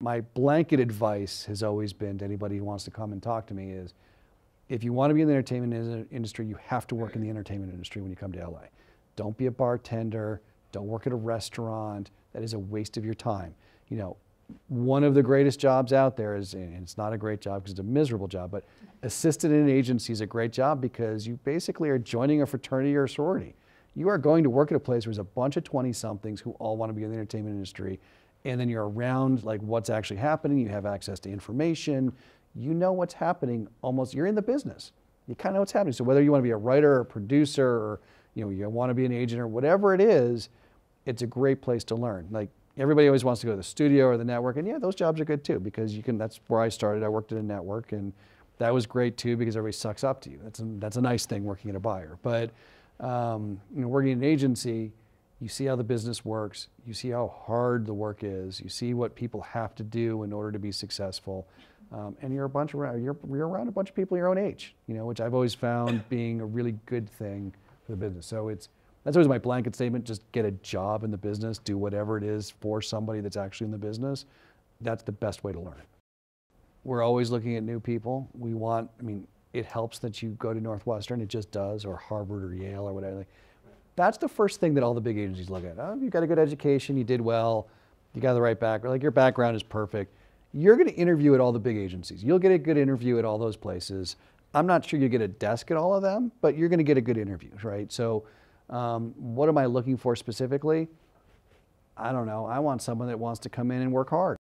my blanket advice has always been to anybody who wants to come and talk to me is, if you want to be in the entertainment industry, you have to work in the entertainment industry when you come to LA. Don't be a bartender. Don't work at a restaurant. That is a waste of your time. You know, one of the greatest jobs out there is, and it's not a great job because it's a miserable job, but assistant in an agency is a great job because you basically are joining a fraternity or a sorority. You are going to work at a place where there's a bunch of 20-somethings who all want to be in the entertainment industry, and then you're around like what's actually happening. You have access to information. You know what's happening almost, you're in the business. You kind of know what's happening. So whether you want to be a writer or a producer or you want to be an agent or whatever it is, it's a great place to learn. Like everybody always wants to go to the studio or the network, and yeah, those jobs are good too because that's where I started. I worked at a network, and that was great too because everybody sucks up to you. That's a nice thing working at a buyer. But working in an agency, you see how the business works. You see how hard the work is. You see what people have to do in order to be successful. And you're around a bunch of people your own age, which I've always found being a really good thing for the business. So that's always my blanket statement, just get a job in the business, do whatever it is for somebody that's actually in the business. That's the best way to learn. We're always looking at new people. It helps that you go to Northwestern, it just does, or Harvard or Yale or whatever. That's the first thing that all the big agencies look at. Oh, you got a good education, you did well, you got the right background, like your background is perfect. You're going to interview at all the big agencies. You'll get a good interview at all those places. I'm not sure you get a desk at all of them, but you're going to get a good interview, right? So what am I looking for specifically? I don't know. I want someone that wants to come in and work hard.